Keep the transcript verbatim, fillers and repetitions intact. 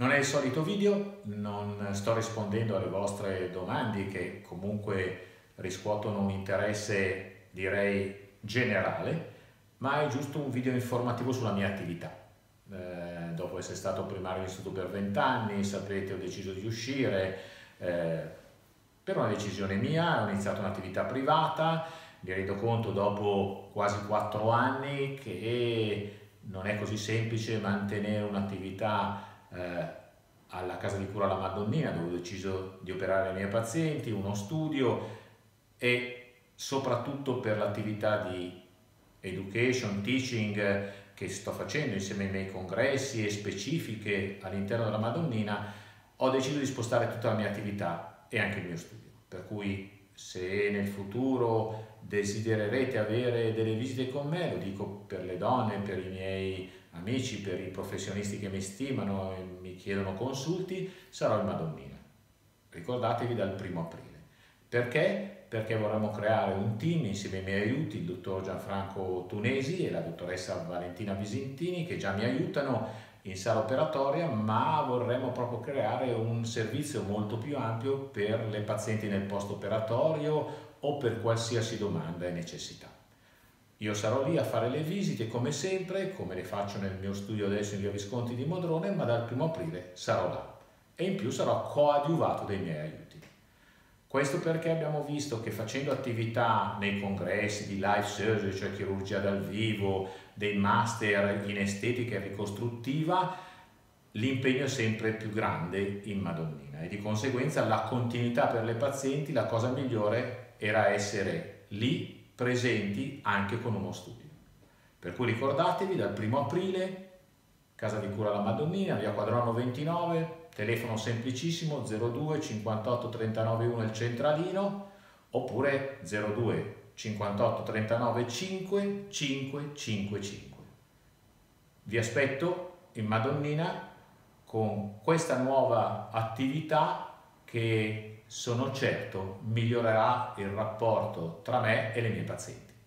Non è il solito video, non sto rispondendo alle vostre domande che comunque riscuotono un interesse, direi, generale, ma è giusto un video informativo sulla mia attività. Eh, dopo essere stato primario d'istituto per vent'anni, saprete, ho deciso di uscire eh, per una decisione mia, ho iniziato un'attività privata, mi rendo conto dopo quasi quattro anni che non è così semplice mantenere un'attività eh, alla casa di cura alla Madonnina, dove ho deciso di operare i miei pazienti, uno studio e soprattutto per l'attività di education, teaching che sto facendo insieme ai miei congressi e specifiche all'interno della Madonnina, ho deciso di spostare tutta la mia attività e anche il mio studio. Per cui se nel futuro desidererete avere delle visite con me, lo dico per le donne, per i miei amici, per i professionisti che mi stimano e mi chiedono consulti, sarò in Madonnina. Ricordatevi dal primo aprile. Perché? Perché vorremmo creare un team insieme ai miei aiuti, il dottor Gianfranco Tunesi e la dottoressa Valentina Visentini, che già mi aiutano in sala operatoria, ma vorremmo proprio creare un servizio molto più ampio per le pazienti nel post operatorio o per qualsiasi domanda e necessità. Io sarò lì a fare le visite come sempre, come le faccio nel mio studio adesso in via Visconti di Modrone, ma dal primo aprile sarò là e in più sarò coadiuvato dai miei aiuti. Questo perché abbiamo visto che facendo attività nei congressi di live surgery, cioè chirurgia dal vivo, dei master in estetica e ricostruttiva, l'impegno è sempre più grande in Madonnina e di conseguenza la continuità per le pazienti, la cosa migliore era essere lì presenti anche con uno studio. Per cui ricordatevi, dal primo aprile, casa di cura alla Madonnina, via Quadrono ventinove, telefono semplicissimo zero due cinquantotto trentanove uno il centralino oppure zero due cinquantotto trentanove cinque cinque cinque cinque. Vi aspetto in Madonnina con questa nuova attività che sono certo migliorerà il rapporto tra me e le mie pazienti.